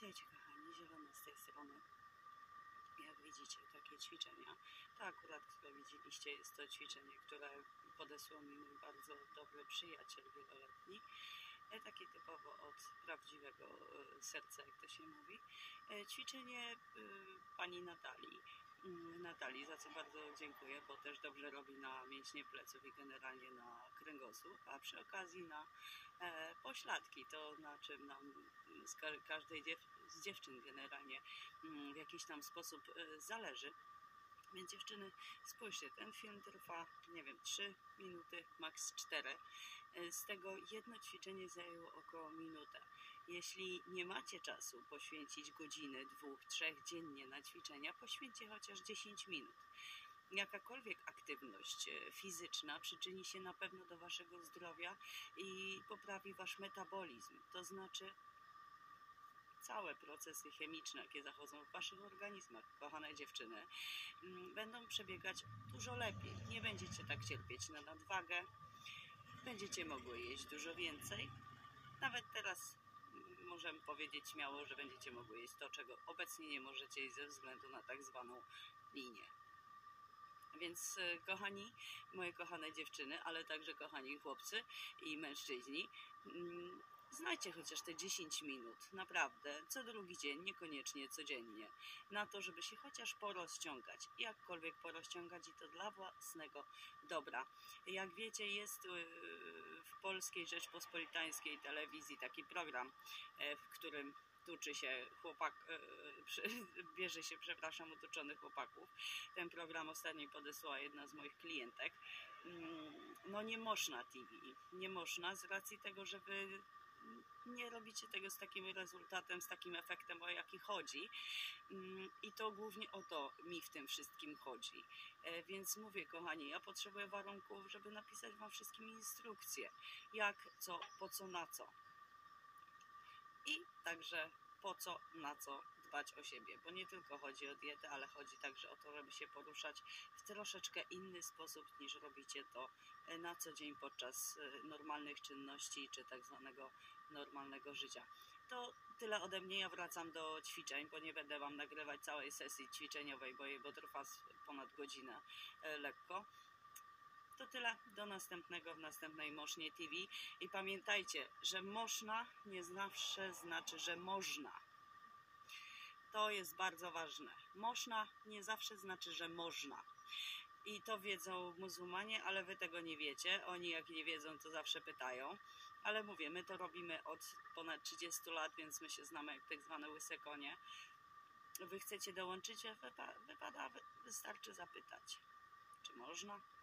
Witajcie kochani, Zielona z tej strony. Jak widzicie, takie ćwiczenia. To akurat, które widzieliście, jest to ćwiczenie, które podesłał mi mój bardzo dobry przyjaciel wieloletni. Takie typowo od prawdziwego serca, jak to się mówi. Ćwiczenie pani Natalii, za co bardzo dziękuję, bo też dobrze robi na mięśnie pleców i generalnie na kręgosłup, a przy okazji na pośladki, to na czym nam z każdej z dziewczyn generalnie w jakiś tam sposób zależy. Więc dziewczyny, spójrzcie, ten film trwa, nie wiem, 3 minuty, maks 4. Z tego jedno ćwiczenie zajęło około minutę. Jeśli nie macie czasu poświęcić godziny, 2, 3 dziennie na ćwiczenia, poświęćcie chociaż 10 minut. Jakakolwiek aktywność fizyczna przyczyni się na pewno do waszego zdrowia i poprawi wasz metabolizm, to znaczy całe procesy chemiczne, jakie zachodzą w waszych organizmach, kochane dziewczyny, będą przebiegać dużo lepiej. Nie będziecie tak cierpieć na nadwagę, będziecie mogły jeść dużo więcej. Nawet teraz możemy powiedzieć śmiało, że będziecie mogły jeść to, czego obecnie nie możecie jeść ze względu na tak zwaną linię. Więc kochani, moje kochane dziewczyny, ale także kochani chłopcy i mężczyźni, znajdźcie chociaż te 10 minut, naprawdę, co drugi dzień, niekoniecznie codziennie, na to, żeby się chociaż porozciągać, jakkolwiek porozciągać i to dla własnego dobra. Jak wiecie, jest w Polskiej Rzeczpospolitańskiej telewizji taki program, w którym tuczy się bierze się, przepraszam, utoczonych chłopaków. Ten program ostatnio podesłała jedna z moich klientek. No nie można TV, nie można z racji tego, że wy nie robicie tego z takim rezultatem, z takim efektem, o jaki chodzi. I to głównie o to mi w tym wszystkim chodzi. Więc mówię, kochani, ja potrzebuję warunków, żeby napisać wam wszystkim instrukcje. Jak, co, po co, na co. I także po co, na co dbać o siebie, bo nie tylko chodzi o dietę, ale chodzi także o to, żeby się poruszać w troszeczkę inny sposób niż robicie to na co dzień podczas normalnych czynności czy tak zwanego normalnego życia. To tyle ode mnie, ja wracam do ćwiczeń, bo nie będę wam nagrywać całej sesji ćwiczeniowej, bo trwa ponad godzinę lekko. To tyle, do następnego w następnej Mosznie TV i pamiętajcie, że można nie zawsze znaczy, że można. To jest bardzo ważne. Można nie zawsze znaczy, że można. I to wiedzą muzułmanie, ale wy tego nie wiecie. Oni jak nie wiedzą, to zawsze pytają. Ale mówię, my to robimy od ponad 30 lat, więc my się znamy jak tak zwane łyse konie. Wy chcecie dołączyć? Wystarczy zapytać, czy można.